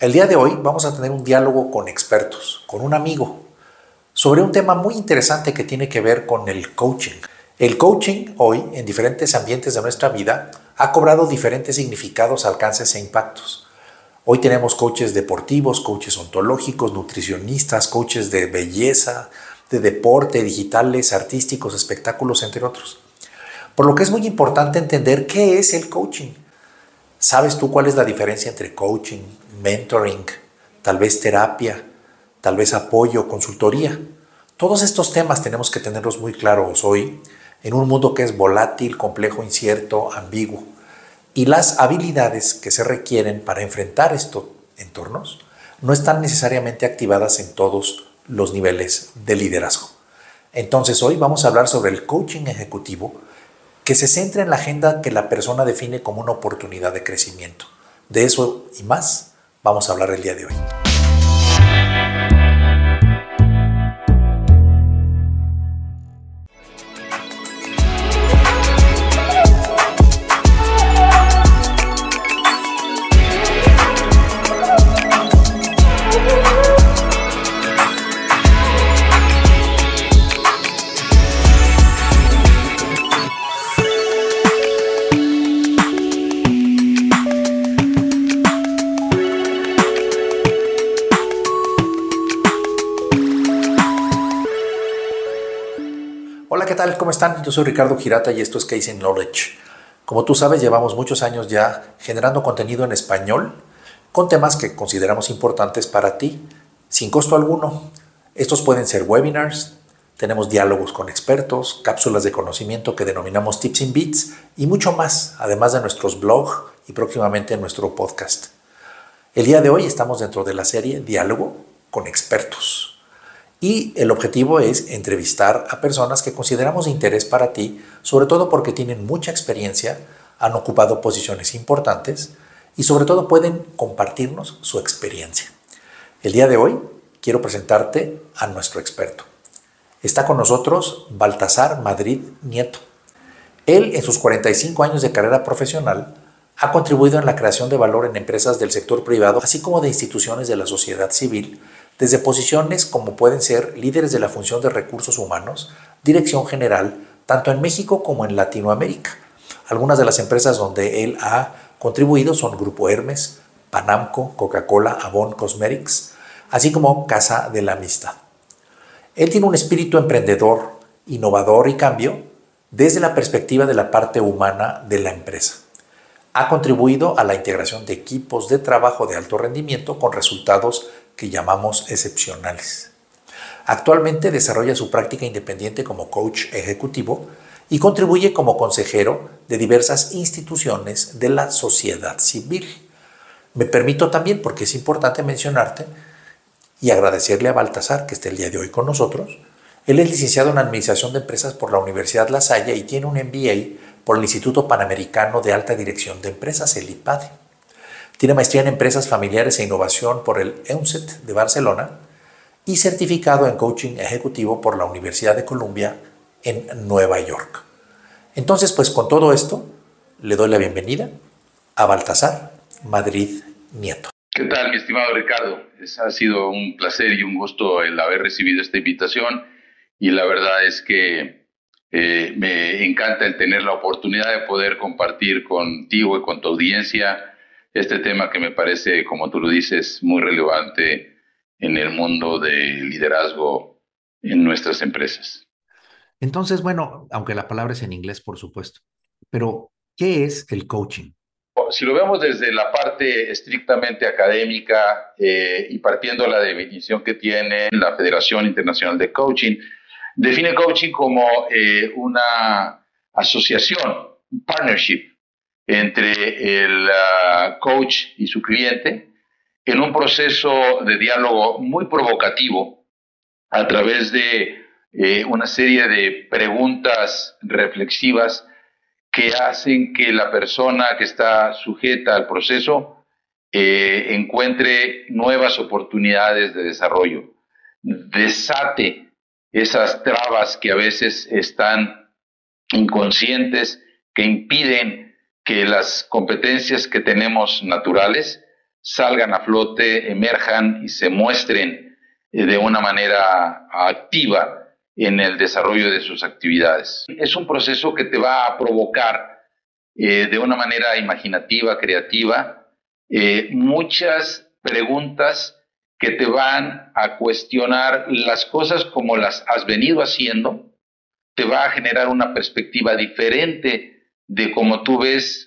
El día de hoy vamos a tener un diálogo con expertos, con un amigo, sobre un tema muy interesante que tiene que ver con el coaching. El coaching hoy, en diferentes ambientes de nuestra vida, ha cobrado diferentes significados, alcances e impactos. Hoy tenemos coaches deportivos, coaches ontológicos, nutricionistas, coaches de belleza, de deporte, digitales, artísticos, espectáculos, entre otros. Por lo que es muy importante entender qué es el coaching. ¿Sabes tú cuál es la diferencia entre coaching, mentoring, tal vez terapia, tal vez apoyo, consultoría? Todos estos temas tenemos que tenerlos muy claros hoy en un mundo que es volátil, complejo, incierto, ambiguo. Y las habilidades que se requieren para enfrentar estos entornos no están necesariamente activadas en todos los niveles de liderazgo. Entonces hoy vamos a hablar sobre el coaching ejecutivo que se centra en la agenda que la persona define como una oportunidad de crecimiento. De eso y más vamos a hablar el día de hoy. Hola, ¿qué tal? ¿Cómo están? Yo soy Ricardo Girata y esto es Case Knowledge. Como tú sabes, llevamos muchos años ya generando contenido en español con temas que consideramos importantes para ti, sin costo alguno. Estos pueden ser webinars, tenemos diálogos con expertos, cápsulas de conocimiento que denominamos Tips and Beats y mucho más, además de nuestros blogs y próximamente nuestro podcast. El día de hoy estamos dentro de la serie Diálogo con expertos. Y el objetivo es entrevistar a personas que consideramos de interés para ti, sobre todo porque tienen mucha experiencia, han ocupado posiciones importantes y sobre todo pueden compartirnos su experiencia. El día de hoy quiero presentarte a nuestro experto. Está con nosotros Baltasar Madrid Nieto. Él, en sus 45 años de carrera profesional, ha contribuido en la creación de valor en empresas del sector privado, así como de instituciones de la sociedad civil, desde posiciones como pueden ser líderes de la función de recursos humanos, dirección general, tanto en México como en Latinoamérica. Algunas de las empresas donde él ha contribuido son Grupo Hermes, Panamco, Coca-Cola, Avon Cosmetics, así como Casa de la Amistad. Él tiene un espíritu emprendedor, innovador y cambio desde la perspectiva de la parte humana de la empresa. Ha contribuido a la integración de equipos de trabajo de alto rendimiento con resultados que llamamos excepcionales. Actualmente desarrolla su práctica independiente como coach ejecutivo y contribuye como consejero de diversas instituciones de la sociedad civil. Me permito también, porque es importante mencionarte y agradecerle a Baltasar que esté el día de hoy con nosotros. Él es licenciado en Administración de Empresas por la Universidad La Salle y tiene un MBA por el Instituto Panamericano de Alta Dirección de Empresas, el IPADE. Tiene maestría en Empresas Familiares e Innovación por el EUNCET de Barcelona y certificado en Coaching Ejecutivo por la Universidad de Columbia en Nueva York. Entonces, pues con todo esto, le doy la bienvenida a Baltasar Madrid Nieto. ¿Qué tal, mi estimado Ricardo? Ha sido un placer y un gusto el haber recibido esta invitación y la verdad es que me encanta el tener la oportunidad de poder compartir contigo y con tu audiencia este tema que me parece, como tú lo dices, muy relevante en el mundo del liderazgo en nuestras empresas. Entonces, bueno, aunque la palabra es en inglés, por supuesto, pero ¿qué es el coaching? Si lo vemos desde la parte estrictamente académica y partiendo de la definición que tiene la Federación Internacional de Coaching, define coaching como una asociación, un partnership entre el coach y su cliente en un proceso de diálogo muy provocativo a través de una serie de preguntas reflexivas que hacen que la persona que está sujeta al proceso encuentre nuevas oportunidades de desarrollo, desate esas trabas que a veces están inconscientes, que impiden que las competencias que tenemos naturales salgan a flote, emerjan y se muestren de una manera activa en el desarrollo de sus actividades. Es un proceso que te va a provocar de una manera imaginativa, creativa, muchas preguntas que te van a cuestionar las cosas como las has venido haciendo, te va a generar una perspectiva diferente de cómo tú ves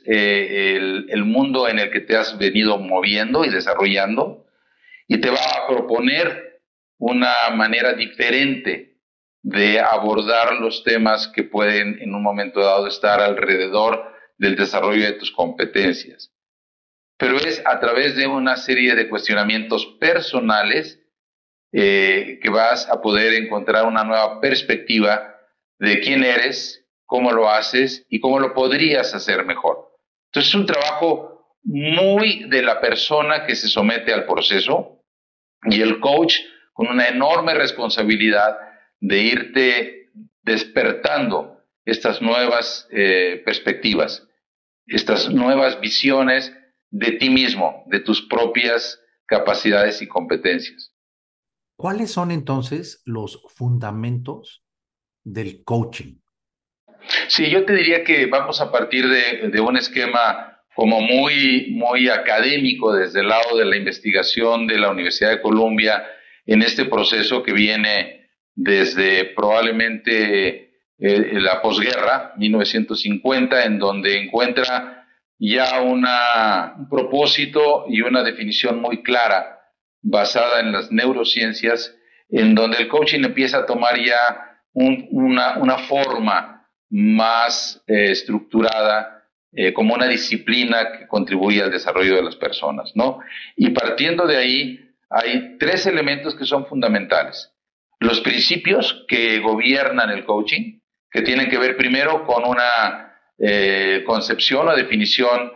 el mundo en el que te has venido moviendo y desarrollando, y te va a proponer una manera diferente de abordar los temas que pueden en un momento dado estar alrededor del desarrollo de tus competencias. Pero es a través de una serie de cuestionamientos personales que vas a poder encontrar una nueva perspectiva de quién eres, cómo lo haces y cómo lo podrías hacer mejor. Entonces es un trabajo muy de la persona que se somete al proceso, y el coach con una enorme responsabilidad de irte despertando estas nuevas perspectivas, estas nuevas visiones de ti mismo, de tus propias capacidades y competencias. ¿Cuáles son entonces los fundamentos del coaching? Sí, yo te diría que vamos a partir de un esquema como muy académico desde el lado de la investigación de la Universidad de Columbia en este proceso que viene desde probablemente la posguerra, 1950, en donde encuentra ya un propósito y una definición muy clara basada en las neurociencias, en donde el coaching empieza a tomar ya una forma más estructurada, como una disciplina que contribuye al desarrollo de las personas, ¿no? Y partiendo de ahí, hay tres elementos que son fundamentales. Los principios que gobiernan el coaching, que tienen que ver primero con una concepción o definición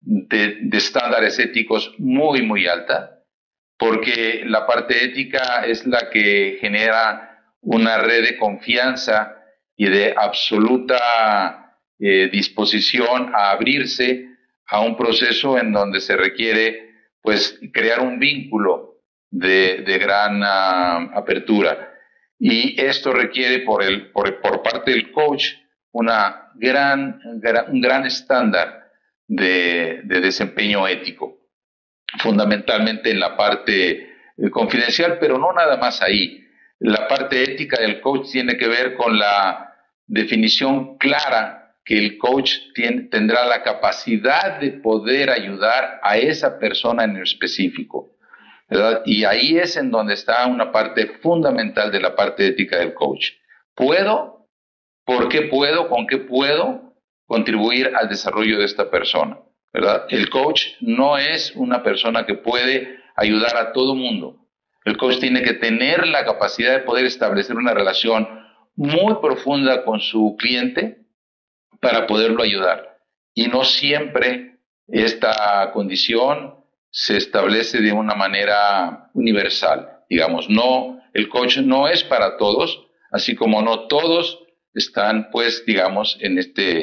de estándares éticos muy alta, porque la parte ética es la que genera una red de confianza y de absoluta disposición a abrirse a un proceso en donde se requiere pues crear un vínculo de gran apertura. Y esto requiere por parte del coach un gran estándar de desempeño ético, fundamentalmente en la parte confidencial, pero no nada más ahí. La parte ética del coach tiene que ver con la definición clara que el coach tendrá la capacidad de poder ayudar a esa persona en específico, ¿verdad? Y ahí es en donde está una parte fundamental de la parte ética del coach. ¿Puedo? ¿Por qué puedo? ¿Con qué puedo contribuir al desarrollo de esta persona? ¿Verdad? El coach no es una persona que puede ayudar a todo mundo. El coach tiene que tener la capacidad de poder establecer una relación muy profunda con su cliente para poderlo ayudar. Y no siempre esta condición se establece de una manera universal. Digamos, no, el coach no es para todos, así como no todos están, pues, digamos, en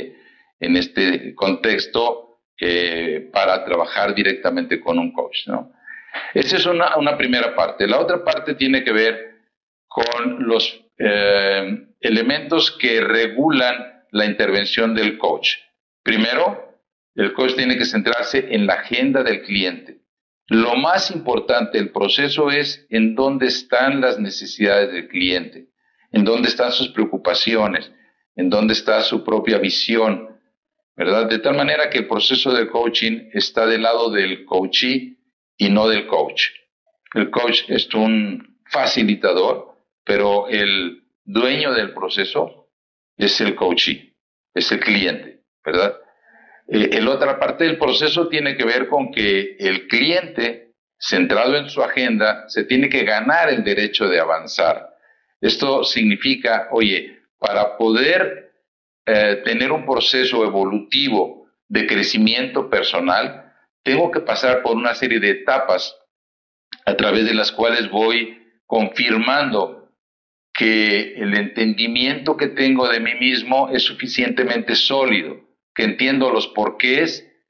este contexto para trabajar directamente con un coach, ¿no? Esa es una primera parte. La otra parte tiene que ver con los elementos que regulan la intervención del coach. Primero, el coach tiene que centrarse en la agenda del cliente. Lo más importante del proceso es en dónde están las necesidades del cliente, en dónde están sus preocupaciones, en dónde está su propia visión, ¿verdad? De tal manera que el proceso de coaching está del lado del coachee y no del coach. El coach es un facilitador, pero el dueño del proceso es el coachee, es el cliente, ¿verdad? La otra parte del proceso tiene que ver con que el cliente, centrado en su agenda, se tiene que ganar el derecho de avanzar. Esto significa, oye, para poder tener un proceso evolutivo de crecimiento personal, tengo que pasar por una serie de etapas a través de las cuales voy confirmando que el entendimiento que tengo de mí mismo es suficientemente sólido, que entiendo los porqués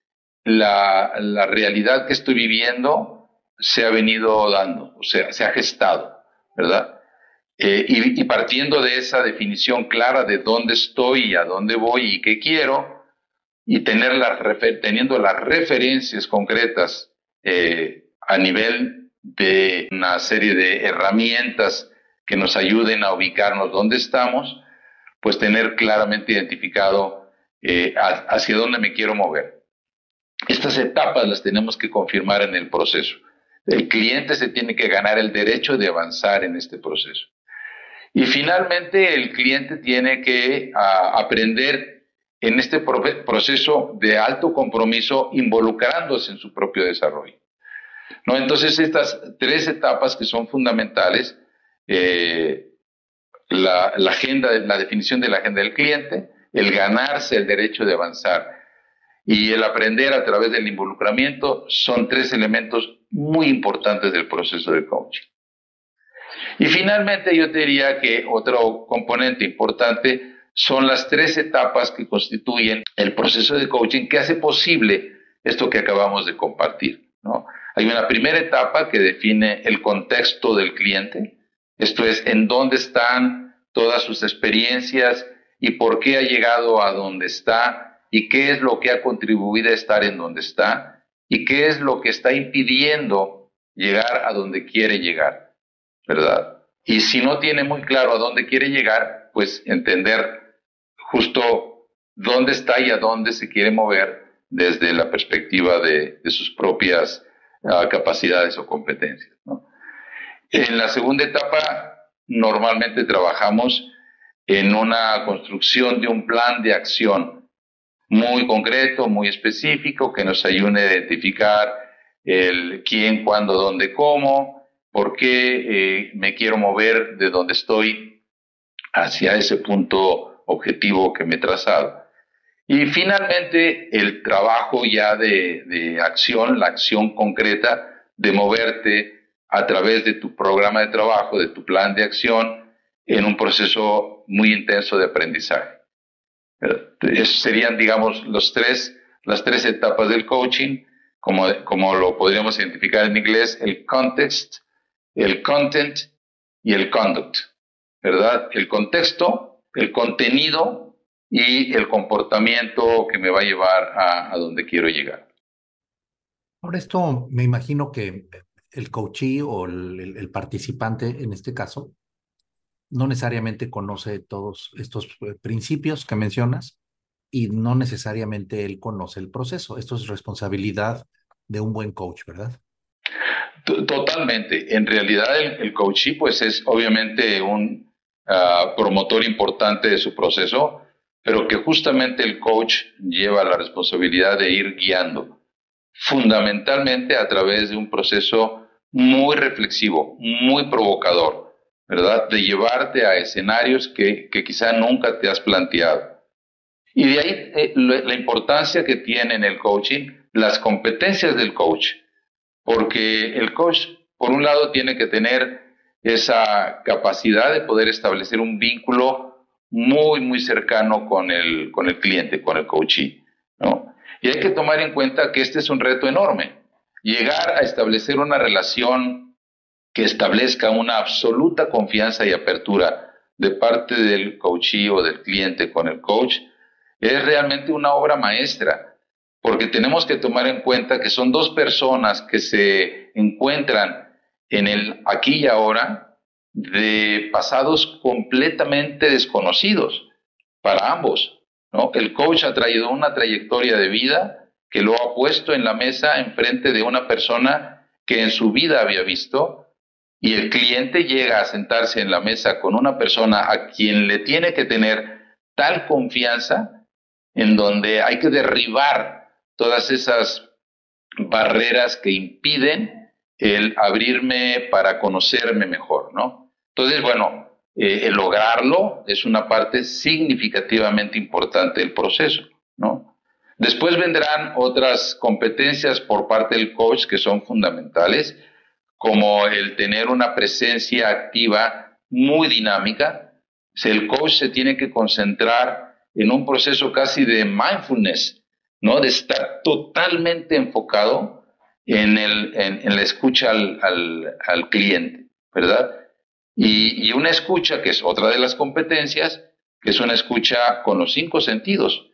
la realidad que estoy viviendo se ha venido dando, o sea, se ha gestado, ¿verdad? Y partiendo de esa definición clara de dónde estoy y a dónde voy y qué quiero, y teniendo las referencias concretas a nivel de una serie de herramientas que nos ayuden a ubicarnos dónde estamos, pues tener claramente identificado hacia dónde me quiero mover. Estas etapas las tenemos que confirmar en el proceso. El cliente se tiene que ganar el derecho de avanzar en este proceso. Y finalmente el cliente tiene que aprender en este proceso de alto compromiso involucrándose en su propio desarrollo, ¿no? Entonces estas tres etapas que son fundamentales, la definición de la agenda del cliente, el ganarse el derecho de avanzar y el aprender a través del involucramiento, son tres elementos muy importantes del proceso de coaching. Y finalmente yo te diría que otro componente importante son las tres etapas que constituyen el proceso de coaching que hace posible esto que acabamos de compartir, ¿no? Hay una primera etapa que define el contexto del cliente, esto es, en dónde están todas sus experiencias y por qué ha llegado a donde está y qué es lo que ha contribuido a estar en donde está y qué es lo que está impidiendo llegar a donde quiere llegar, ¿verdad? Y si no tiene muy claro a dónde quiere llegar, pues entender justo dónde está y a dónde se quiere mover desde la perspectiva de sus propias capacidades o competencias, ¿no? En la segunda etapa, normalmente trabajamos en una construcción de un plan de acción muy concreto, muy específico, que nos ayude a identificar el quién, cuándo, dónde, cómo, por qué me quiero mover de donde estoy hacia ese punto objetivo que me he trazado. Y finalmente el trabajo ya de acción, la acción concreta de moverte a través de tu programa de trabajo, de tu plan de acción, en un proceso muy intenso de aprendizaje. Esos serían, digamos, las tres etapas del coaching, como lo podríamos identificar en inglés: el context, el content y el conduct, ¿verdad? El contexto, el contenido y el comportamiento que me va a llevar a donde quiero llegar. Ahora, esto me imagino que el coachee o el participante en este caso no necesariamente conoce todos estos principios que mencionas y no necesariamente él conoce el proceso. Esto es responsabilidad de un buen coach, ¿verdad? Totalmente. En realidad el coachee pues es obviamente un promotor importante de su proceso, pero que justamente el coach lleva la responsabilidad de ir guiando, fundamentalmente a través de un proceso muy reflexivo, muy provocador, ¿verdad? De llevarte a escenarios que quizá nunca te has planteado. Y de ahí la importancia que tiene en el coaching las competencias del coach, porque el coach, por un lado, tiene que tener esa capacidad de poder establecer un vínculo muy, muy cercano con el cliente, con el coachee, ¿no? Y hay que tomar en cuenta que este es un reto enorme. Llegar a establecer una relación que establezca una absoluta confianza y apertura de parte del coachee o del cliente con el coach es realmente una obra maestra, porque tenemos que tomar en cuenta que son dos personas que se encuentran en el aquí y ahora de pasados completamente desconocidos para ambos, ¿no? El coach ha traído una trayectoria de vida que lo ha puesto en la mesa enfrente de una persona que en su vida había visto, y el cliente llega a sentarse en la mesa con una persona a quien le tiene que tener tal confianza, en donde hay que derribar todas esas barreras que impiden el abrirme para conocerme mejor, ¿no? Entonces, bueno, el lograrlo es una parte significativamente importante del proceso, ¿no? Después vendrán otras competencias por parte del coach que son fundamentales, como el tener una presencia activa muy dinámica. El coach se tiene que concentrar en un proceso casi de mindfulness, ¿no? De estar totalmente enfocado en la escucha al cliente, ¿verdad? Y una escucha, que es otra de las competencias, que es una escucha con los 5 sentidos,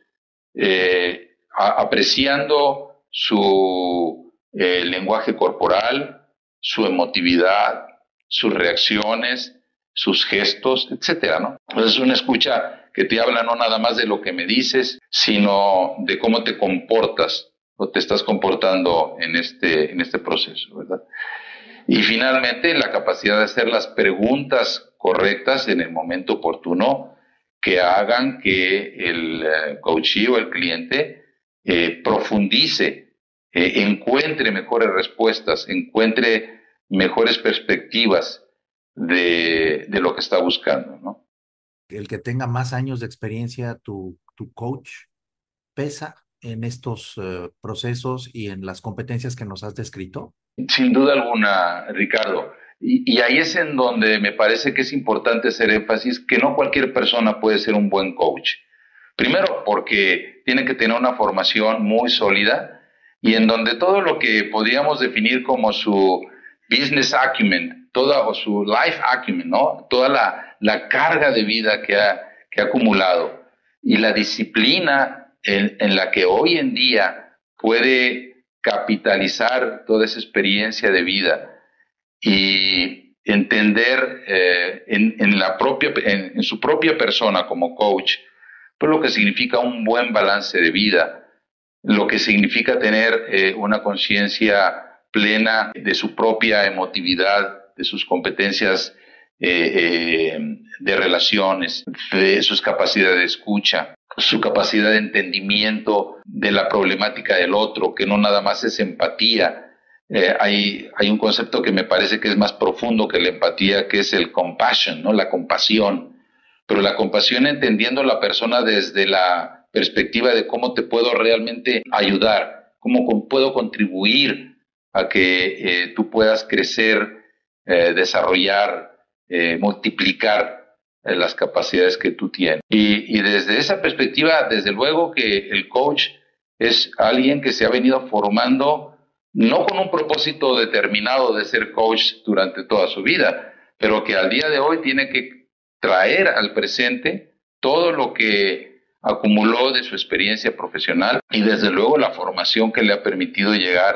apreciando su lenguaje corporal, su emotividad, sus reacciones, sus gestos, etcétera, ¿no? Entonces es una escucha que te habla no nada más de lo que me dices, sino de cómo te comportas o te estás comportando en este proceso, ¿verdad? Y finalmente, la capacidad de hacer las preguntas correctas en el momento oportuno que hagan que el coachee o el cliente profundice, encuentre mejores respuestas, encuentre mejores perspectivas de lo que está buscando, ¿no? El que tenga más años de experiencia, tu coach, pesa en estos procesos y en las competencias que nos has descrito. Sin duda alguna, Ricardo. Y ahí es en donde me parece que es importante hacer énfasis que no cualquier persona puede ser un buen coach. Primero, porque tiene que tener una formación muy sólida y en donde todo lo que podríamos definir como su business acumen, toda, o su life acumen, ¿no? Toda la carga de vida que ha acumulado y la disciplina en la que hoy en día puede capitalizar toda esa experiencia de vida y entender en su propia persona como coach, pues lo que significa un buen balance de vida, lo que significa tener una conciencia plena de su propia emotividad, de sus competencias de relaciones, de sus capacidades de escucha, su capacidad de entendimiento de la problemática del otro, que no nada más es empatía. Hay un concepto que me parece que es más profundo que la empatía, que es el compassion, ¿no? La compasión. Pero la compasión entendiendo a la persona desde la perspectiva de cómo te puedo realmente ayudar, cómo puedo contribuir a que tú puedas crecer, desarrollar, multiplicar las capacidades que tú tienes. Y desde esa perspectiva, desde luego que el coach es alguien que se ha venido formando no con un propósito determinado de ser coach durante toda su vida, pero que al día de hoy tiene que traer al presente todo lo que acumuló de su experiencia profesional y desde luego la formación que le ha permitido llegar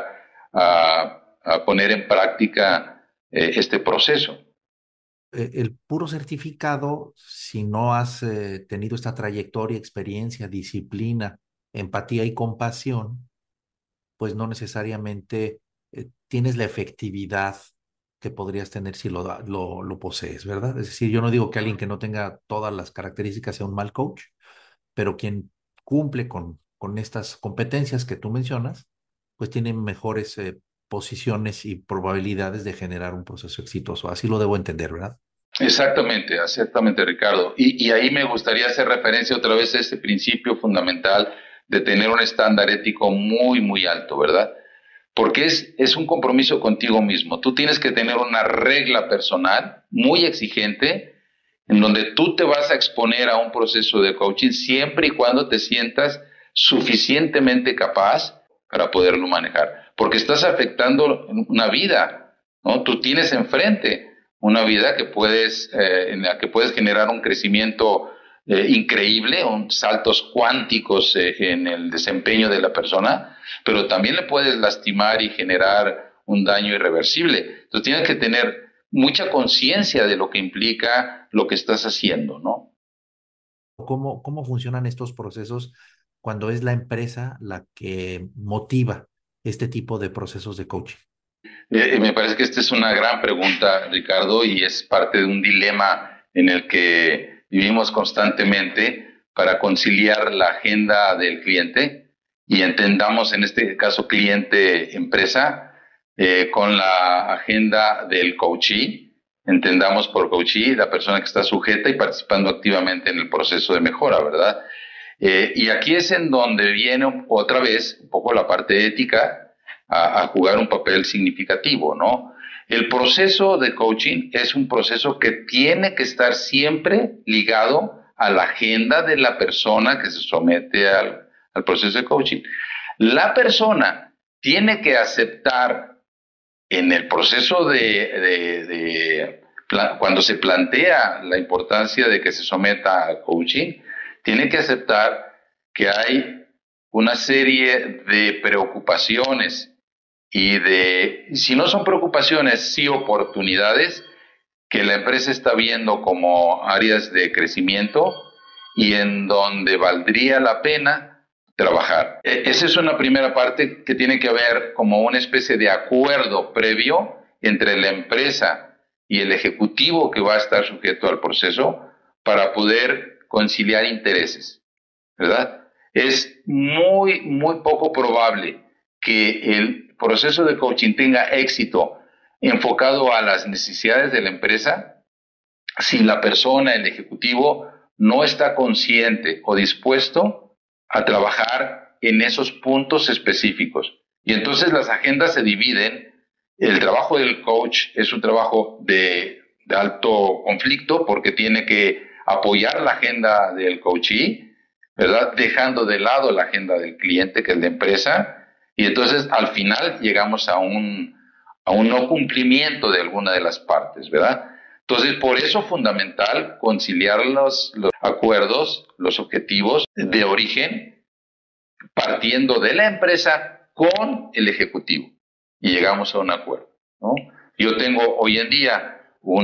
a poner en práctica este proceso. El puro certificado, si no has tenido esta trayectoria, experiencia, disciplina, empatía y compasión, pues no necesariamente tienes la efectividad que podrías tener si lo posees, ¿verdad? Es decir, yo no digo que alguien que no tenga todas las características sea un mal coach, pero quien cumple con estas competencias que tú mencionas, pues tiene mejores posiciones y probabilidades de generar un proceso exitoso. Así lo debo entender, ¿verdad? Exactamente, exactamente, Ricardo. Y ahí me gustaría hacer referencia otra vez a este principio fundamental de tener un estándar ético muy, muy alto, ¿verdad? Porque es un compromiso contigo mismo. Tú tienes que tener una regla personal muy exigente en donde tú te vas a exponer a un proceso de coaching siempre y cuando te sientas suficientemente capaz para poderlo manejar. Porque estás afectando una vida, ¿no? Tú tienes enfrente una vida en la que puedes generar un crecimiento increíble, saltos cuánticos en el desempeño de la persona, pero también le puedes lastimar y generar un daño irreversible. Entonces tienes que tener mucha conciencia de lo que implica lo que estás haciendo, ¿no? ¿Cómo funcionan estos procesos cuando es la empresa la que motiva este tipo de procesos de coaching? Me parece que esta es una gran pregunta, Ricardo, y es parte de un dilema en el que vivimos constantemente para conciliar la agenda del cliente y entendamos en este caso cliente-empresa con la agenda del coachee. Entendamos por coachee la persona que está sujeta y participando activamente en el proceso de mejora, ¿verdad? Y aquí es en donde viene otra vez un poco la parte ética a jugar un papel significativo, ¿no? El proceso de coaching es un proceso que tiene que estar siempre ligado a la agenda de la persona que se somete al proceso de coaching. La persona tiene que aceptar en el proceso cuando se plantea la importancia de que se someta al coaching, tiene que aceptar que hay una serie de preocupaciones si no son preocupaciones, sí oportunidades que la empresa está viendo como áreas de crecimiento y en donde valdría la pena trabajar. Esa es una primera parte que tiene que haber como una especie de acuerdo previo entre la empresa y el ejecutivo que va a estar sujeto al proceso para poder conciliar intereses, ¿verdad? Es muy, muy poco probable que el proceso de coaching tenga éxito enfocado a las necesidades de la empresa si la persona, el ejecutivo, no está consciente o dispuesto a trabajar en esos puntos específicos. Y entonces las agendas se dividen. El trabajo del coach es un trabajo de alto conflicto porque tiene que apoyar la agenda del coachee, ¿verdad? Dejando de lado la agenda del cliente, que es la empresa, y entonces al final llegamos a un no cumplimiento de alguna de las partes, ¿verdad? Entonces, por eso es fundamental conciliar los acuerdos, los objetivos de origen, partiendo de la empresa con el ejecutivo, y llegamos a un acuerdo, ¿no? Yo tengo hoy en día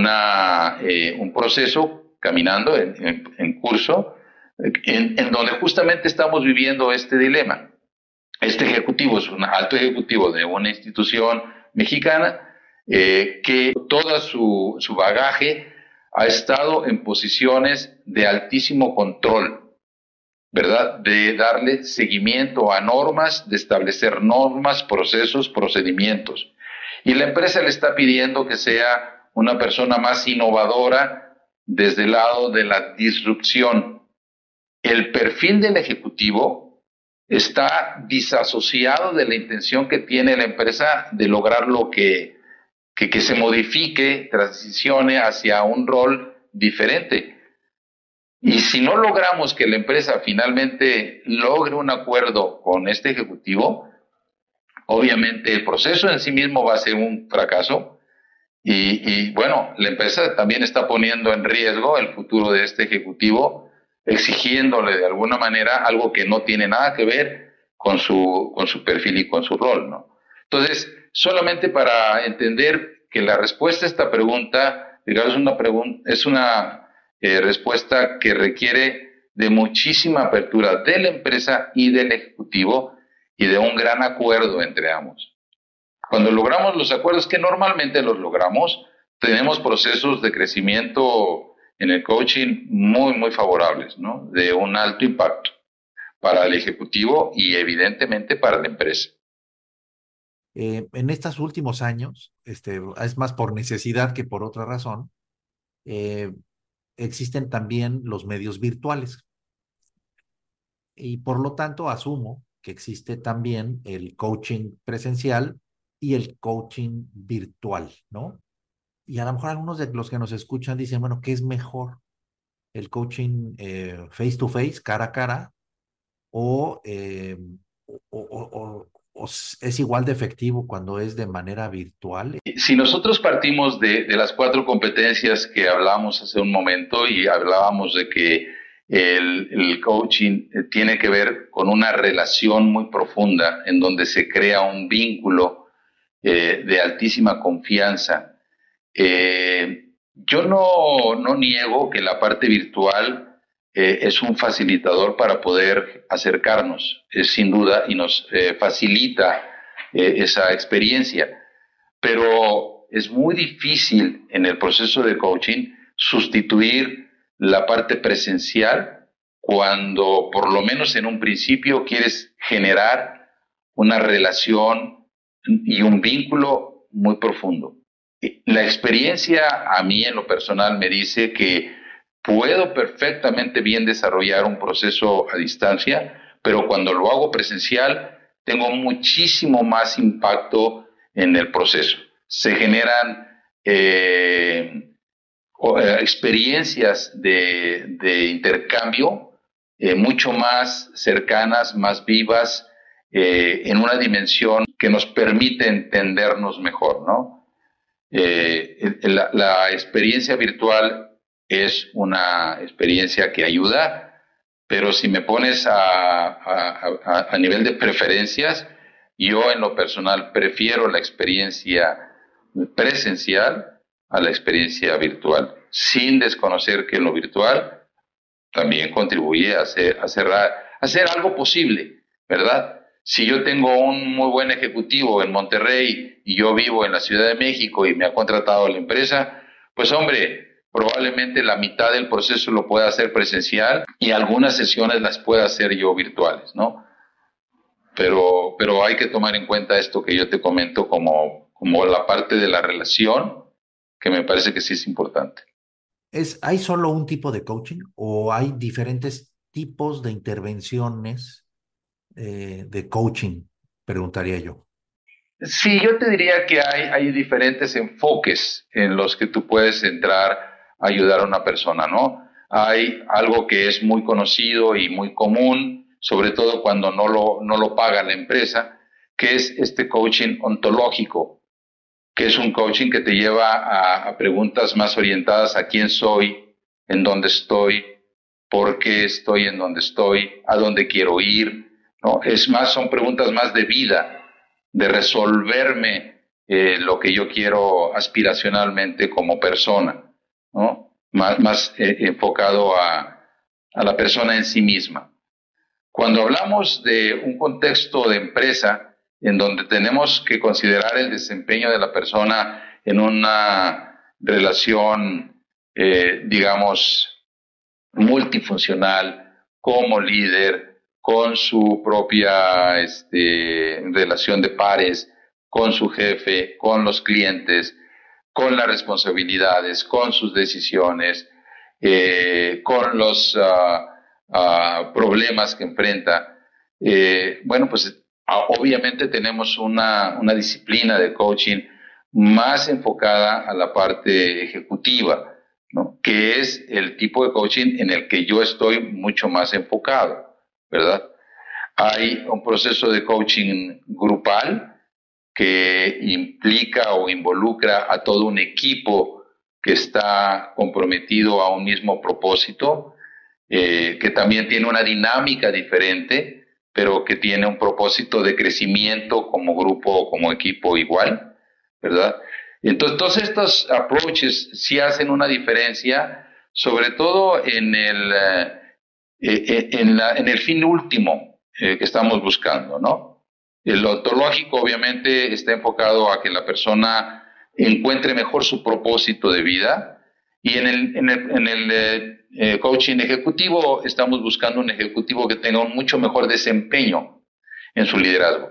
un proceso caminando en curso, en donde justamente estamos viviendo este dilema. Este ejecutivo es un alto ejecutivo de una institución mexicana que todo su bagaje ha estado en posiciones de altísimo control, ¿verdad? De darle seguimiento a normas, de establecer normas, procesos, procedimientos. Y la empresa le está pidiendo que sea una persona más innovadora desde el lado de la disrupción. El perfil del ejecutivo está disasociado de la intención que tiene la empresa de lograr lo que se modifique, transicione hacia un rol diferente. Y si no logramos que la empresa finalmente logre un acuerdo con este ejecutivo, obviamente el proceso en sí mismo va a ser un fracaso. Y bueno, la empresa también está poniendo en riesgo el futuro de este ejecutivo, exigiéndole de alguna manera algo que no tiene nada que ver con su perfil y con su rol, ¿no? Entonces, solamente para entender que la respuesta a esta pregunta, digamos, es una respuesta que requiere de muchísima apertura de la empresa y del ejecutivo y de un gran acuerdo entre ambos. Cuando logramos los acuerdos, que normalmente los logramos, tenemos procesos de crecimiento en el coaching muy, muy favorables, ¿no? De un alto impacto para el ejecutivo y evidentemente para la empresa. En estos últimos años, es más por necesidad que por otra razón, eh, existen también los medios virtuales y por lo tanto asumo que existe también el coaching presencial y el coaching virtual, ¿no? Y a lo mejor algunos de los que nos escuchan dicen, bueno, ¿qué es mejor? ¿El coaching face to face, cara a cara, o, o es igual de efectivo cuando es de manera virtual? Si nosotros partimos de las 4 competencias que hablamos hace un momento y hablábamos de que el coaching tiene que ver con una relación muy profunda en donde se crea un vínculo de altísima confianza. Yo no niego que la parte virtual es un facilitador para poder acercarnos, sin duda, y nos facilita esa experiencia. Pero es muy difícil en el proceso de coaching sustituir la parte presencial cuando, por lo menos en un principio, quieres generar una relación y un vínculo muy profundo. La experiencia a mí en lo personal me dice que puedo perfectamente bien desarrollar un proceso a distancia, pero cuando lo hago presencial tengo muchísimo más impacto en el proceso. Se generan experiencias de intercambio mucho más cercanas, más vivas, en una dimensión que nos permite entendernos mejor, ¿no? La experiencia virtual es una experiencia que ayuda, pero si me pones a nivel de preferencias, yo en lo personal prefiero la experiencia presencial a la experiencia virtual, sin desconocer que lo virtual también contribuye a hacer algo posible, ¿verdad? Si yo tengo un muy buen ejecutivo en Monterrey y yo vivo en la Ciudad de México y me ha contratado la empresa, pues hombre, probablemente la mitad del proceso lo pueda hacer presencial y algunas sesiones las pueda hacer yo virtuales, ¿no? Pero hay que tomar en cuenta esto que yo te comento como la parte de la relación, que me parece que sí es importante. ¿Hay solo un tipo de coaching o hay diferentes tipos de intervenciones de coaching? Preguntaría yo. Sí, yo te diría que hay diferentes enfoques en los que tú puedes entrar a ayudar a una persona, ¿no? Hay algo que es muy conocido y muy común, sobre todo cuando no lo paga la empresa, que es este coaching ontológico, que es un coaching que te lleva a preguntas más orientadas a quién soy, en dónde estoy, por qué estoy en donde estoy, a dónde quiero ir, ¿no? Es más, son preguntas más de vida, de resolverme lo que yo quiero aspiracionalmente como persona, ¿no? Más enfocado a la persona en sí misma. Cuando hablamos de un contexto de empresa en donde tenemos que considerar el desempeño de la persona en una relación, digamos, multifuncional, como líder, con su propia relación de pares, con su jefe, con los clientes, con las responsabilidades, con sus decisiones, con los problemas que enfrenta. Bueno, pues obviamente tenemos una disciplina de coaching más enfocada a la parte ejecutiva, ¿no? Que es el tipo de coaching en el que yo estoy mucho más enfocado, ¿verdad? Hay un proceso de coaching grupal que implica o involucra a todo un equipo que está comprometido a un mismo propósito, que también tiene una dinámica diferente, pero que tiene un propósito de crecimiento como grupo o como equipo igual, ¿verdad? Entonces, todos estos approaches sí hacen una diferencia, sobre todo en el fin último que estamos buscando, ¿no? El ontológico obviamente está enfocado a que la persona encuentre mejor su propósito de vida, y en el coaching ejecutivo estamos buscando un ejecutivo que tenga un mucho mejor desempeño en su liderazgo.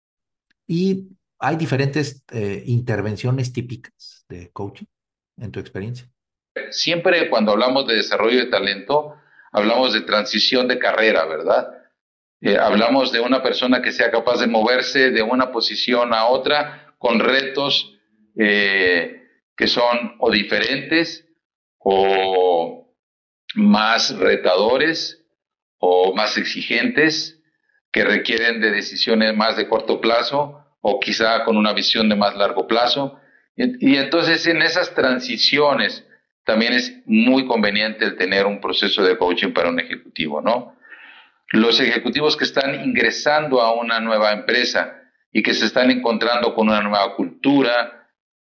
¿Y hay diferentes intervenciones típicas de coaching en tu experiencia? Siempre cuando hablamos de desarrollo de talento, hablamos de transición de carrera, ¿verdad? Hablamos de una persona que sea capaz de moverse de una posición a otra con retos que son o diferentes o más retadores o más exigentes, que requieren de decisiones más de corto plazo o quizá con una visión de más largo plazo. Y entonces en esas transiciones también es muy conveniente el tener un proceso de coaching para un ejecutivo, ¿no? Los ejecutivos que están ingresando a una nueva empresa y que se están encontrando con una nueva cultura,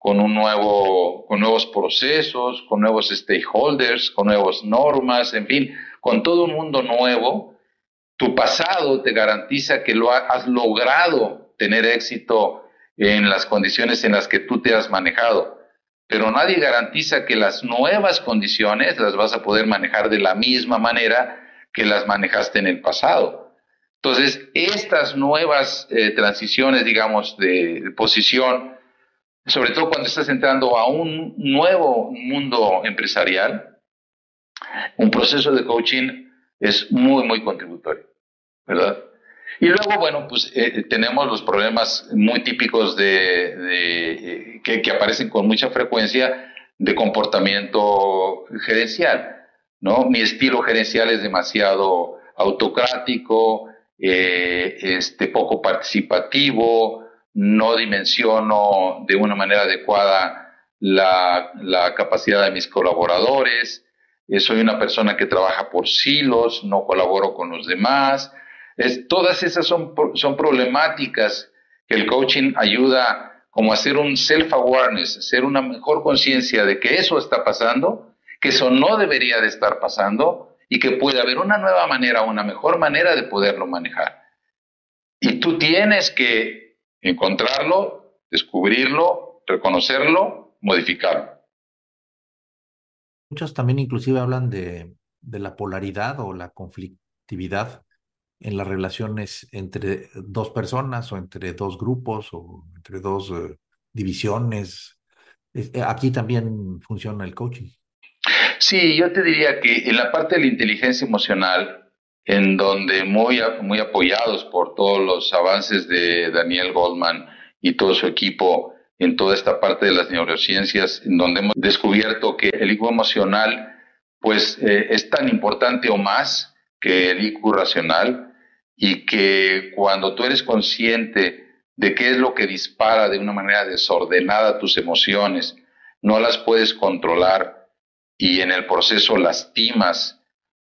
con nuevos procesos, con nuevos stakeholders, con nuevas normas, en fin, con todo un mundo nuevo. Tu pasado te garantiza que has logrado tener éxito en las condiciones en las que tú te has manejado, pero nadie garantiza que las nuevas condiciones las vas a poder manejar de la misma manera que las manejaste en el pasado. Entonces, estas nuevas transiciones, digamos, de posición, sobre todo cuando estás entrando a un nuevo mundo empresarial, un proceso de coaching es muy, muy contributorio, ¿verdad? Y luego, bueno, pues tenemos los problemas muy típicos que aparecen con mucha frecuencia de comportamiento gerencial, ¿no? Mi estilo gerencial es demasiado autocrático, poco participativo, no dimensiono de una manera adecuada la capacidad de mis colaboradores, soy una persona que trabaja por silos, no colaboro con los demás. Todas esas son problemáticas que el coaching ayuda como a hacer un self-awareness, hacer una mejor conciencia de que eso está pasando, que eso no debería de estar pasando y que puede haber una nueva manera, una mejor manera de poderlo manejar. Y tú tienes que encontrarlo, descubrirlo, reconocerlo, modificarlo. Muchos también inclusive hablan de la polaridad o la conflictividad en las relaciones entre dos personas o entre dos grupos o entre dos divisiones. Aquí también funciona el coaching. Sí, yo te diría que en la parte de la inteligencia emocional, en donde muy apoyados por todos los avances de Daniel Goleman y todo su equipo en toda esta parte de las neurociencias, en donde hemos descubierto que el IQ emocional pues es tan importante o más que el IQ racional, y que cuando tú eres consciente de qué es lo que dispara de una manera desordenada tus emociones, no las puedes controlar y en el proceso lastimas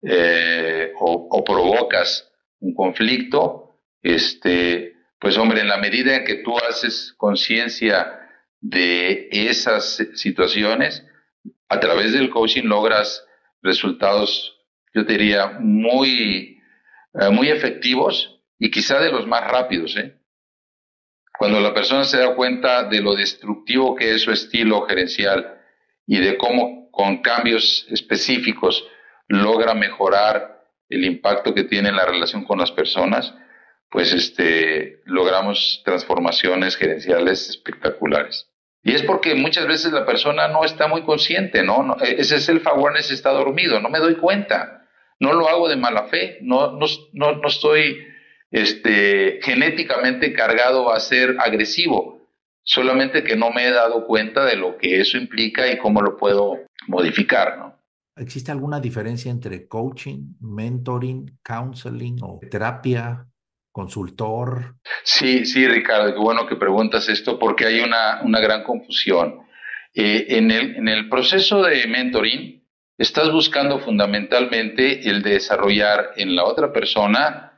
o provocas un conflicto, pues hombre, en la medida en que tú haces conciencia de esas situaciones, a través del coaching logras resultados, yo diría, muy efectivos y quizá de los más rápidos. Cuando la persona se da cuenta de lo destructivo que es su estilo gerencial y de cómo con cambios específicos logra mejorar el impacto que tiene en la relación con las personas, pues logramos transformaciones gerenciales espectaculares. Y es porque muchas veces la persona no está muy consciente, ¿no? Ese self-awareness está dormido, no me doy cuenta, no lo hago de mala fe, no estoy genéticamente cargado a ser agresivo, solamente que no me he dado cuenta de lo que eso implica y cómo lo puedo modificar, ¿no? ¿Existe alguna diferencia entre coaching, mentoring, counseling o terapia, consultor? Sí, Ricardo, qué bueno que preguntas esto porque hay una gran confusión. En el proceso de mentoring, estás buscando fundamentalmente el de desarrollar en la otra persona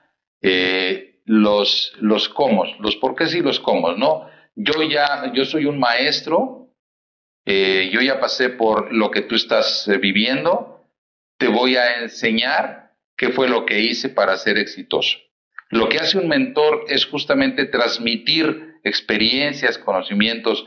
los cómo, los porqués y los cómo, ¿no? Yo soy un maestro, yo ya pasé por lo que tú estás viviendo, te voy a enseñar qué fue lo que hice para ser exitoso. Lo que hace un mentor es justamente transmitir experiencias, conocimientos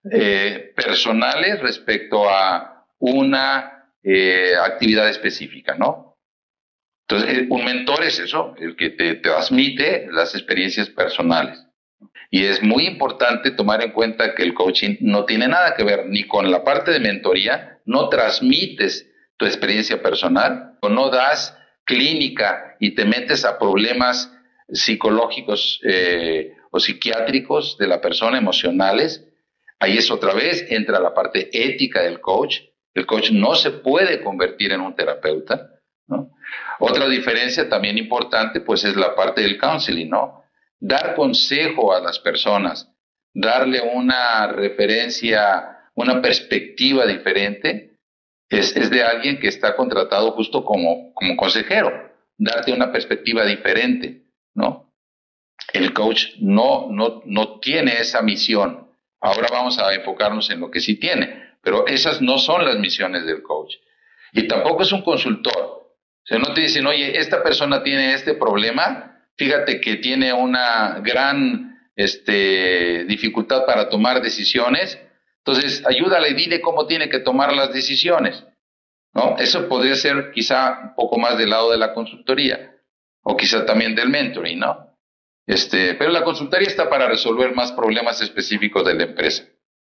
personales respecto a una actividad específica, ¿no? Entonces, un mentor es eso, el que te transmite las experiencias personales. Y es muy importante tomar en cuenta que el coaching no tiene nada que ver ni con la parte de mentoría, no transmites tu experiencia personal, o no das clínica y te metes a problemas psicológicos o psiquiátricos de la persona, emocionales. Ahí es otra vez, entra la parte ética del coach. El coach no se puede convertir en un terapeuta, ¿no? Otra diferencia también importante, pues, es la parte del counseling, ¿no? Dar consejo a las personas, darle una referencia, una perspectiva diferente, es de alguien que está contratado justo como consejero, darte una perspectiva diferente, ¿no? El coach no tiene esa misión. Ahora vamos a enfocarnos en lo que sí tiene, pero esas no son las misiones del coach. Y tampoco es un consultor. O sea, no te dicen, oye, esta persona tiene este problema, fíjate que tiene una gran dificultad para tomar decisiones, entonces ayúdale, dile cómo tiene que tomar las decisiones, ¿no? Eso podría ser quizá un poco más del lado de la consultoría, o quizá también del mentoring, ¿no? Pero la consultoría está para resolver más problemas específicos de la empresa.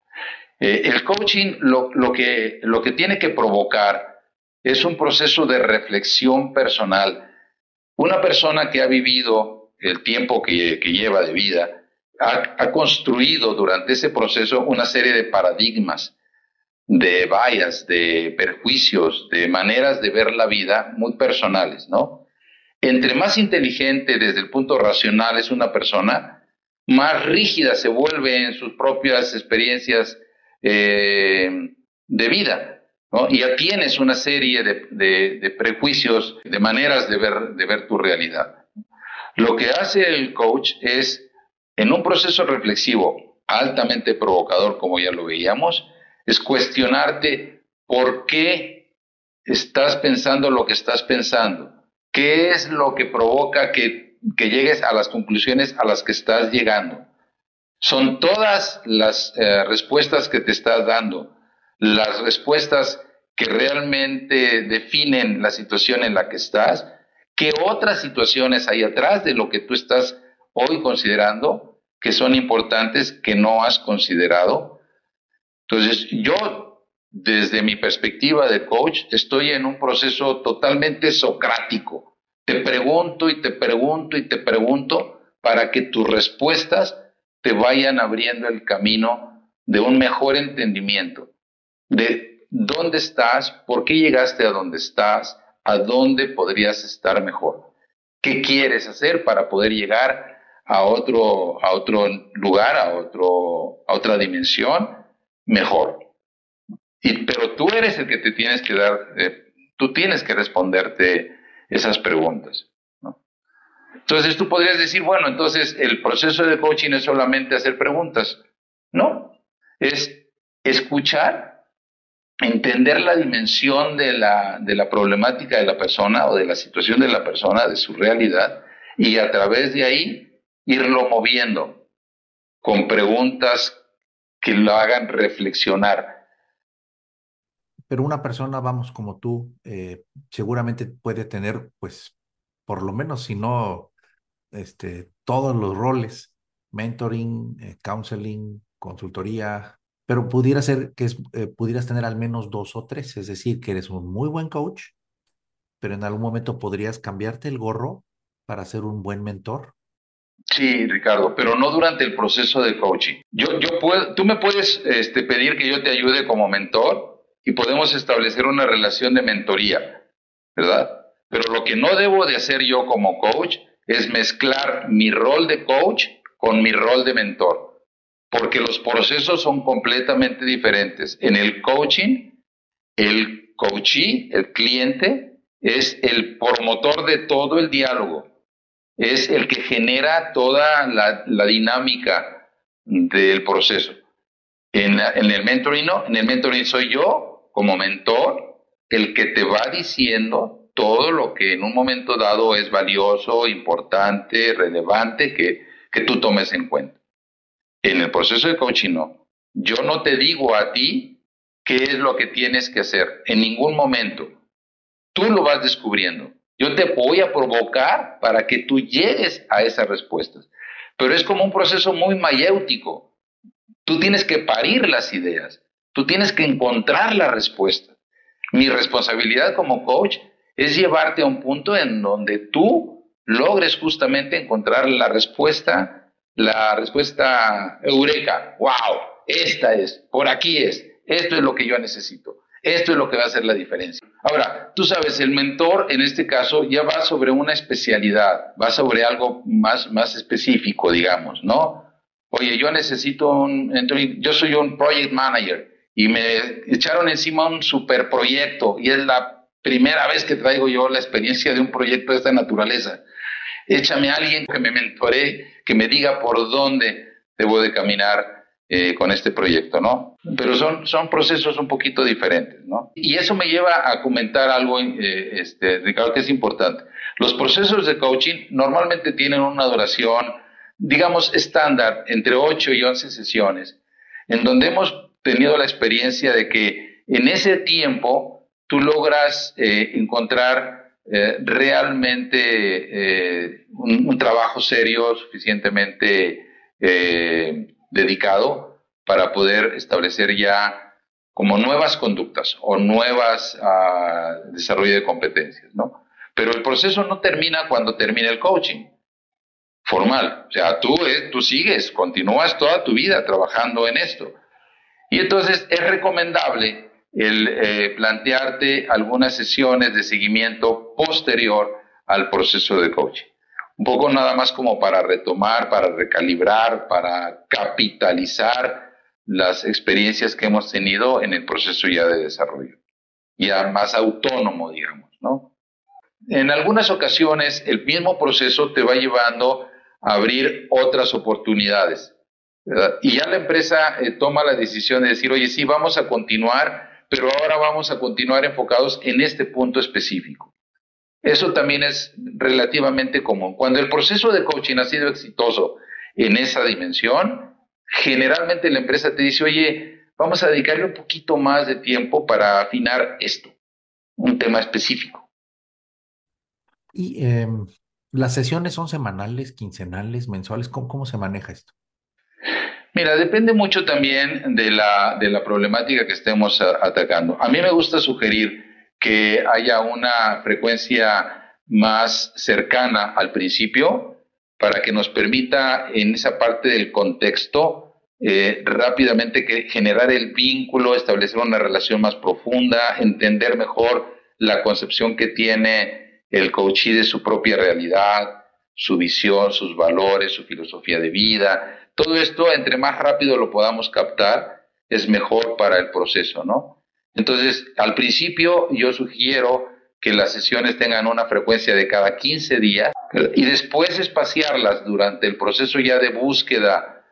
El coaching lo que tiene que provocar es un proceso de reflexión personal. Una persona que ha vivido el tiempo que lleva de vida ha construido durante ese proceso una serie de paradigmas, de bias, de perjuicios, de maneras de ver la vida muy personales, ¿no? Entre más inteligente desde el punto racional es una persona, más rígida se vuelve en sus propias experiencias de vida, ¿no? Y ya tienes una serie de prejuicios, de maneras de ver tu realidad. Lo que hace el coach es, en un proceso reflexivo altamente provocador, como ya lo veíamos, es cuestionarte por qué estás pensando lo que estás pensando. ¿Qué es lo que provoca que llegues a las conclusiones a las que estás llegando? Son todas las respuestas que te estás dando, las respuestas que realmente definen la situación en la que estás. ¿Qué otras situaciones hay atrás de lo que tú estás hoy considerando que son importantes que no has considerado? Entonces, yo, desde mi perspectiva de coach, estoy en un proceso totalmente socrático. Te pregunto y te pregunto y te pregunto para que tus respuestas te vayan abriendo el camino de un mejor entendimiento de dónde estás, por qué llegaste a donde estás, a dónde podrías estar mejor. ¿Qué quieres hacer para poder llegar a otro lugar, a otra dimensión mejor? Pero tú eres el que te tienes que dar, tú tienes que responderte esas preguntas, ¿no? Entonces tú podrías decir, bueno, entonces el proceso de coaching es solamente hacer preguntas. No, es escuchar, entender la dimensión de la problemática de la persona o de la situación de la persona, de su realidad, y a través de ahí irlo moviendo con preguntas que lo hagan reflexionar. Pero una persona, vamos, como tú, seguramente puede tener, pues, por lo menos, si no, todos los roles, mentoring, counseling, consultoría, pero pudiera ser que pudieras tener al menos dos o tres, es decir, que eres un muy buen coach, pero en algún momento podrías cambiarte el gorro para ser un buen mentor. Sí, Ricardo, pero no durante el proceso de coaching. Tú me puedes pedir que yo te ayude como mentor y podemos establecer una relación de mentoría, ¿verdad? Pero lo que no debo de hacer yo como coach es mezclar mi rol de coach con mi rol de mentor, porque los procesos son completamente diferentes. En el coaching, el coachee, el cliente, es el promotor de todo el diálogo, es el que genera toda la dinámica del proceso. En el mentoring no, en el mentoring soy yo como mentor el que te va diciendo todo lo que en un momento dado es valioso, importante, relevante, que tú tomes en cuenta. En el proceso de coaching no. Yo no te digo a ti qué es lo que tienes que hacer en ningún momento. Tú lo vas descubriendo. Yo te voy a provocar para que tú llegues a esas respuestas. Pero es como un proceso muy mayéutico. Tú tienes que parir las ideas. Tú tienes que encontrar la respuesta. Mi responsabilidad como coach es llevarte a un punto en donde tú logres justamente encontrar la respuesta eureka. ¡Wow! Esta es, por aquí es, esto es lo que yo necesito. Esto es lo que va a hacer la diferencia. Ahora, tú sabes, el mentor en este caso ya va sobre una especialidad, va sobre algo más específico, digamos, ¿no? Oye, yo necesito yo soy un project manager y me echaron encima un superproyecto y es la primera vez que traigo yo la experiencia de un proyecto de esta naturaleza. Échame a alguien que me mentore, que me diga por dónde debo de caminar con este proyecto, ¿no? Pero son procesos un poquito diferentes, ¿no? Y eso me lleva a comentar algo, Ricardo, que es importante. Los procesos de coaching normalmente tienen una duración, digamos, estándar, entre 8 y 11 sesiones, en donde hemos tenido la experiencia de que en ese tiempo tú logras encontrar realmente un trabajo serio, suficientemente dedicado para poder establecer ya como nuevas conductas o nuevas desarrollo de competencias, ¿no? Pero el proceso no termina cuando termina el coaching formal. O sea, tú sigues, continúas toda tu vida trabajando en esto. Y entonces es recomendable el plantearte algunas sesiones de seguimiento posterior al proceso de coaching. Un poco nada más como para retomar, para recalibrar, para capitalizar las experiencias que hemos tenido en el proceso ya de desarrollo, ya más autónomo, digamos, ¿no? En algunas ocasiones el mismo proceso te va llevando a abrir otras oportunidades, ¿verdad? Y ya la empresa toma la decisión de decir, oye, sí, vamos a continuar, pero ahora vamos a continuar enfocados en este punto específico. Eso también es relativamente común. Cuando el proceso de coaching ha sido exitoso en esa dimensión, generalmente la empresa te dice, oye, vamos a dedicarle un poquito más de tiempo para afinar esto, un tema específico. ¿Y las sesiones son semanales, quincenales, mensuales? ¿Cómo se maneja esto? Mira, depende mucho también de la problemática que estemos atacando. A mí me gusta sugerir que haya una frecuencia más cercana al principio para que nos permita en esa parte del contexto rápidamente generar el vínculo, establecer una relación más profunda, entender mejor la concepción que tiene el coachee de su propia realidad, su visión, sus valores, su filosofía de vida. Todo esto, entre más rápido lo podamos captar, es mejor para el proceso, ¿no? Entonces, al principio yo sugiero que las sesiones tengan una frecuencia de cada 15 días y después espaciarlas durante el proceso ya de búsqueda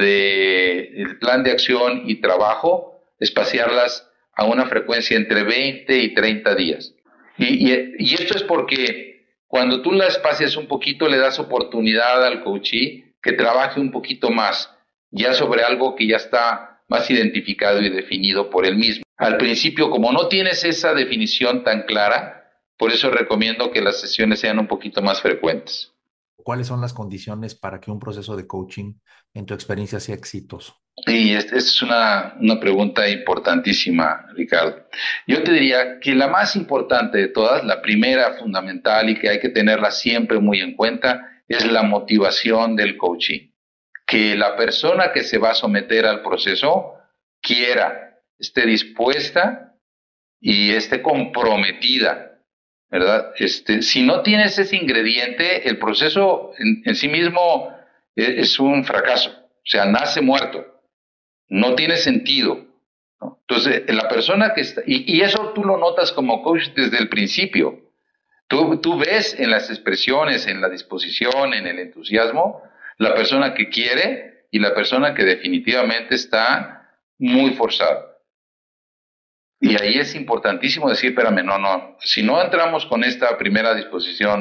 del plan de acción y trabajo, espaciarlas a una frecuencia entre 20 y 30 días. Y esto es porque cuando tú la espacias un poquito, le das oportunidad al coachee que trabaje un poquito más, ya sobre algo que ya está más identificado y definido por él mismo. Al principio, como no tienes esa definición tan clara, por eso recomiendo que las sesiones sean un poquito más frecuentes. ¿Cuáles son las condiciones para que un proceso de coaching, en tu experiencia, sea exitoso? Y esta es una pregunta importantísima, Ricardo. Yo te diría que la más importante de todas, la primera fundamental y que hay que tenerla siempre muy en cuenta, es la motivación del coachee. Que la persona que se va a someter al proceso quiera, esté dispuesta y esté comprometida, ¿verdad? Si no tienes ese ingrediente, el proceso en sí mismo es un fracaso, o sea, nace muerto, no tiene sentido, ¿no? Entonces, la persona que está, y eso tú lo notas como coach desde el principio. Tú ves en las expresiones, en la disposición, en el entusiasmo, la persona que quiere y la persona que definitivamente está muy forzada. Y ahí es importantísimo decir, espérame, no, si no entramos con esta primera disposición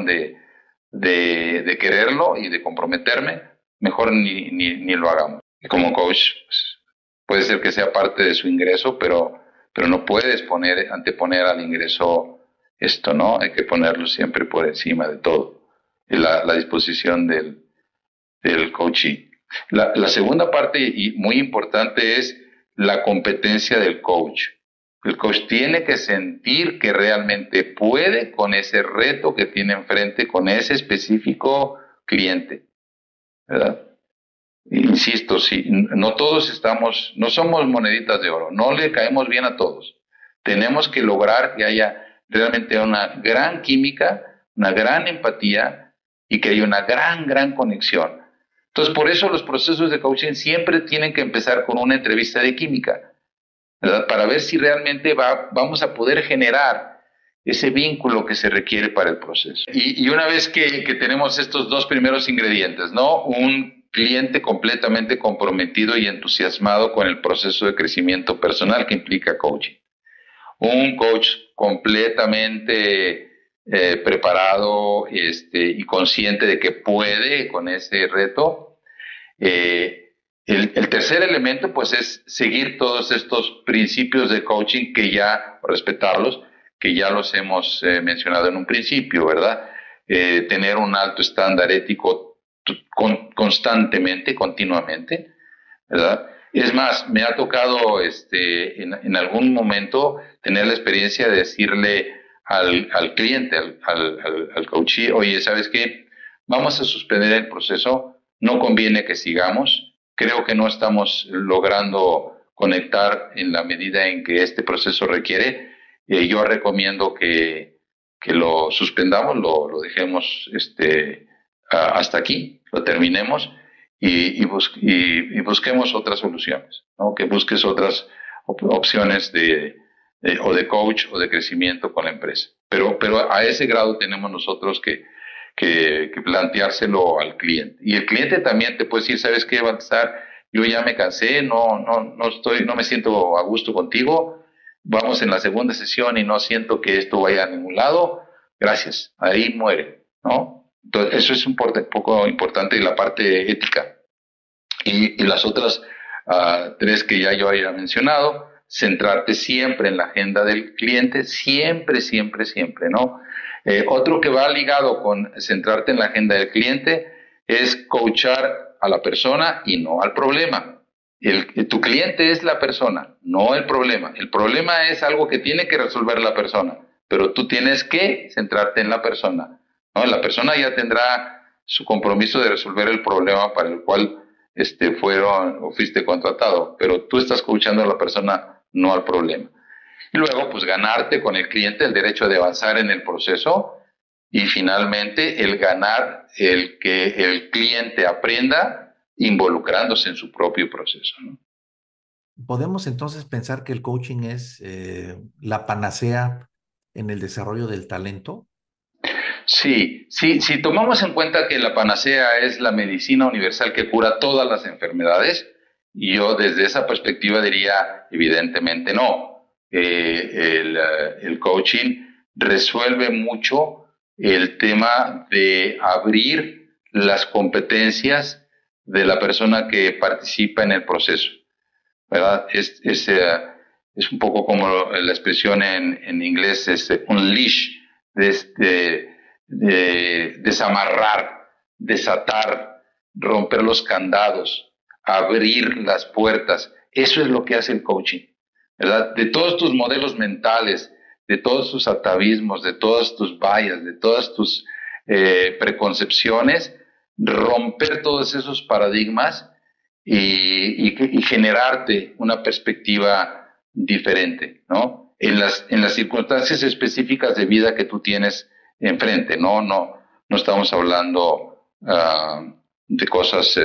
de quererlo y de comprometerme, mejor ni lo hagamos. Y como coach, pues, puede ser que sea parte de su ingreso, pero no puedes anteponer al ingreso esto, ¿no? Hay que ponerlo siempre por encima de todo. La disposición del coaching. La segunda parte, y muy importante, es la competencia del coach. El coach tiene que sentir que realmente puede con ese reto que tiene enfrente, con ese específico cliente, ¿verdad? Insisto, sí, no todos no somos moneditas de oro, no le caemos bien a todos. Tenemos que lograr que haya realmente una gran química, una gran empatía y que haya una gran conexión. Entonces, por eso los procesos de coaching siempre tienen que empezar con una entrevista de química, ¿verdad? Para ver si realmente vamos a poder generar ese vínculo que se requiere para el proceso. Y una vez que tenemos estos dos primeros ingredientes, ¿no? Un cliente completamente comprometido y entusiasmado con el proceso de crecimiento personal que implica coaching. Un coach completamente preparado y consciente de que puede con ese reto. El tercer elemento, pues, es seguir todos estos principios de coaching respetarlos, que ya los hemos mencionado en un principio, ¿verdad? Tener un alto estándar ético constantemente, continuamente, ¿verdad? Es más, me ha tocado en algún momento tener la experiencia de decirle al cliente, al coachee, oye, ¿sabes qué? Vamos a suspender el proceso, no conviene que sigamos, creo que no estamos logrando conectar en la medida en que este proceso requiere. Yo recomiendo que que lo suspendamos, lo dejemos hasta aquí, lo terminemos y busquemos otras soluciones, ¿no? Que busques otras opciones o de coach o de crecimiento con la empresa. Pero a ese grado tenemos nosotros que planteárselo al cliente. Y el cliente también te puede decir, ¿sabes qué, Baltasar? Yo ya me cansé, no me siento a gusto contigo, vamos en la segunda sesión y no siento que esto vaya a ningún lado, gracias, ahí muere, ¿no? Entonces, eso es un poco importante, la parte ética. Y las otras tres que ya yo había mencionado, centrarte siempre en la agenda del cliente, siempre, siempre, siempre, ¿no? Otro que va ligado con centrarte en la agenda del cliente es coachar a la persona y no al problema. Tu cliente es la persona, no el problema. El problema es algo que tiene que resolver la persona, pero tú tienes que centrarte en la persona, ¿no? La persona ya tendrá su compromiso de resolver el problema para el cual fueron o fuiste contratado, pero tú estás coachando a la persona, no al problema. Y luego, pues ganarte con el cliente el derecho de avanzar en el proceso y finalmente el ganar el que el cliente aprenda involucrándose en su propio proceso, ¿no? ¿Podemos entonces pensar que el coaching es la panacea en el desarrollo del talento? Sí, sí, si tomamos en cuenta que la panacea es la medicina universal que cura todas las enfermedades, yo desde esa perspectiva diría, evidentemente no. El coaching resuelve mucho el tema de abrir las competencias de la persona que participa en el proceso, ¿verdad? Es un poco como la expresión en inglés, es un leash, de desamarrar, desatar, romper los candados, abrir las puertas. Eso es lo que hace el coaching, ¿verdad? De todos tus modelos mentales, de todos tus atavismos, de todas tus vallas, de todas tus preconcepciones, romper todos esos paradigmas y generarte una perspectiva diferente, ¿no? En las circunstancias específicas de vida que tú tienes enfrente, no estamos hablando de cosas,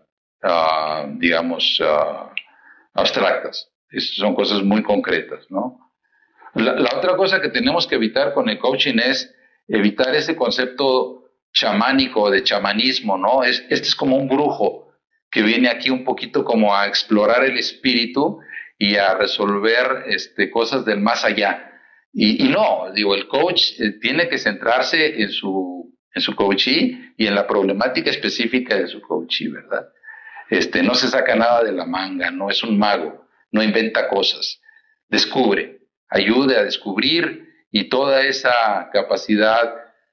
digamos, abstractas. Son cosas muy concretas, ¿no? La otra cosa que tenemos que evitar con el coaching es evitar ese concepto chamánico, de chamanismo, ¿no? Este es como un brujo que viene aquí un poquito como a explorar el espíritu y a resolver cosas del más allá. Y no, digo, el coach tiene que centrarse en su coachee y en la problemática específica de su coachee, ¿verdad? No se saca nada de la manga, no es un mago, no inventa cosas, descubre, ayude a descubrir y toda esa capacidad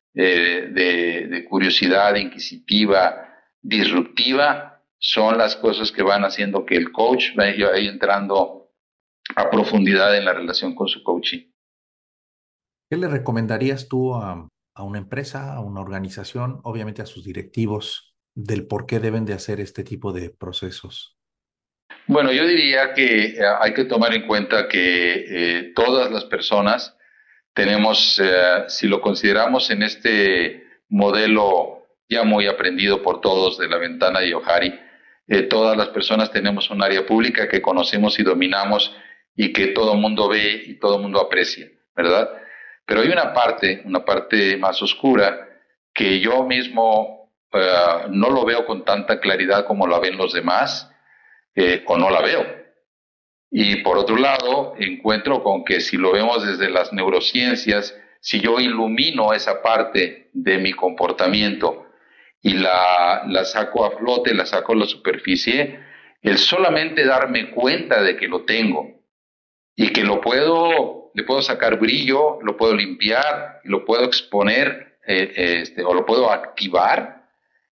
de curiosidad inquisitiva, disruptiva, son las cosas que van haciendo que el coach vaya entrando a profundidad en la relación con su coachee. ¿Qué le recomendarías tú a una empresa, a una organización, obviamente a sus directivos, del por qué deben de hacer este tipo de procesos? Bueno, yo diría que hay que tomar en cuenta que todas las personas tenemos, si lo consideramos en este modelo ya muy aprendido por todos de la ventana de Johari, todas las personas tenemos un área pública que conocemos y dominamos y que todo el mundo ve y todo el mundo aprecia, ¿verdad? Pero hay una parte más oscura que yo mismo no lo veo con tanta claridad como la ven los demás, o no la veo. Y por otro lado, encuentro con que si lo vemos desde las neurociencias, si yo ilumino esa parte de mi comportamiento y la saco a flote, la saco a la superficie, el solamente darme cuenta de que lo tengo y que le puedo sacar brillo, lo puedo limpiar, lo puedo exponer o lo puedo activar,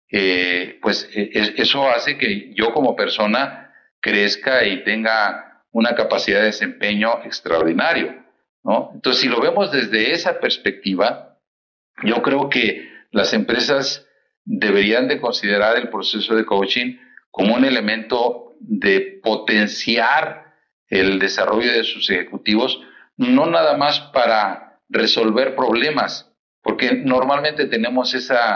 eso hace que yo como persona crezca y tenga una capacidad de desempeño extraordinario, ¿no? Entonces, si lo vemos desde esa perspectiva, yo creo que las empresas deberían de considerar el proceso de coaching como un elemento de potenciar el desarrollo de sus ejecutivos, no nada más para resolver problemas, porque normalmente tenemos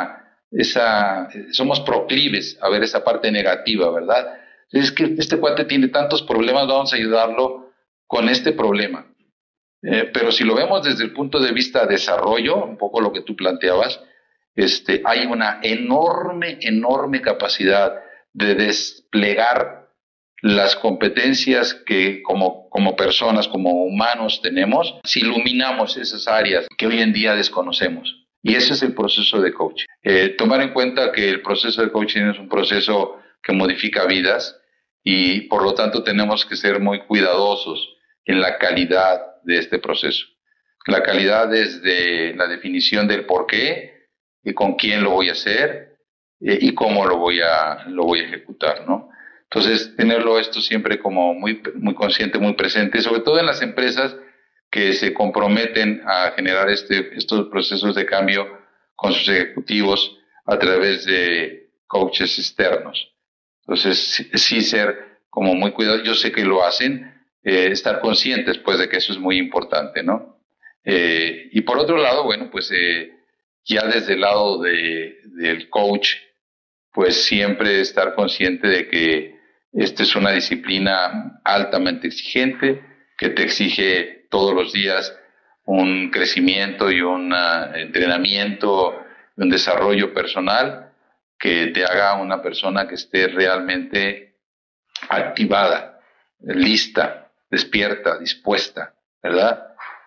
somos proclives a ver esa parte negativa, ¿verdad? Es que este cuate tiene tantos problemas, vamos a ayudarlo con este problema. Pero si lo vemos desde el punto de vista de desarrollo, un poco lo que tú planteabas, hay una enorme capacidad de desplegar las competencias que como personas, como humanos tenemos, si iluminamos esas áreas que hoy en día desconocemos. Y ese es el proceso de coaching. Tomar en cuenta que el proceso de coaching es un proceso que modifica vidas y por lo tanto tenemos que ser muy cuidadosos en la calidad de este proceso. La calidad desde la definición del por qué y con quién lo voy a hacer y cómo lo voy a ejecutar, ¿no? Entonces, tenerlo esto siempre como muy consciente, muy presente, sobre todo en las empresas que se comprometen a generar estos procesos de cambio con sus ejecutivos a través de coaches externos. Entonces, sí ser como muy cuidadosos. Yo sé que lo hacen, estar conscientes pues de que eso es muy importante, ¿no? Y por otro lado, bueno, pues ya desde el lado del coach, pues siempre estar consciente de que esta es una disciplina altamente exigente, que te exige todos los días un crecimiento y un entrenamiento, un desarrollo personal que te haga una persona que esté realmente activada, lista, despierta, dispuesta, ¿verdad?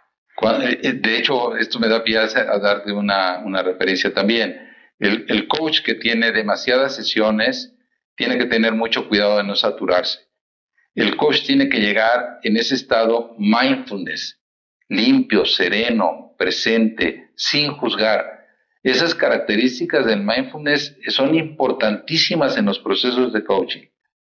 De hecho, esto me da pie a darte una referencia también. El coach que tiene demasiadas sesiones tiene que tener mucho cuidado de no saturarse. El coach tiene que llegar en ese estado mindfulness, limpio, sereno, presente, sin juzgar. Esas características del mindfulness son importantísimas en los procesos de coaching.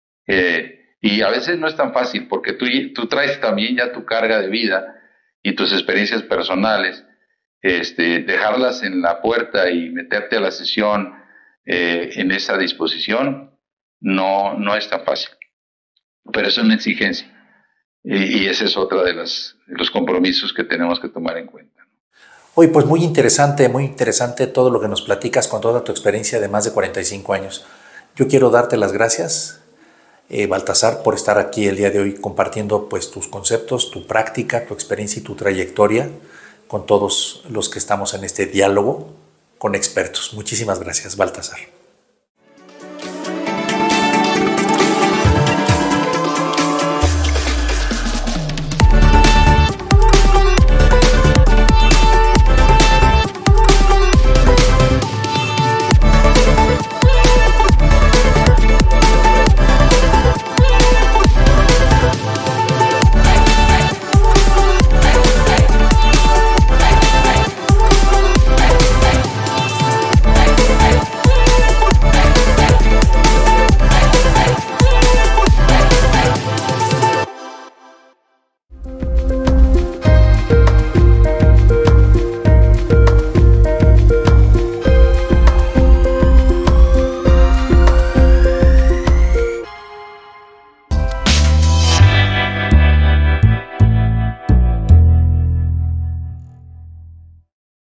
Y a veces no es tan fácil porque tú traes también ya tu carga de vida y tus experiencias personales. Dejarlas en la puerta y meterte a la sesión en esa disposición no es tan fácil, pero es una exigencia y ese es otra de los compromisos que tenemos que tomar en cuenta. Oye, pues muy interesante todo lo que nos platicas con toda tu experiencia de más de 45 años. Yo quiero darte las gracias, Baltasar, por estar aquí el día de hoy compartiendo pues tus conceptos, tu práctica, tu experiencia y tu trayectoria con todos los que estamos en este diálogo con expertos. Muchísimas gracias, Baltasar.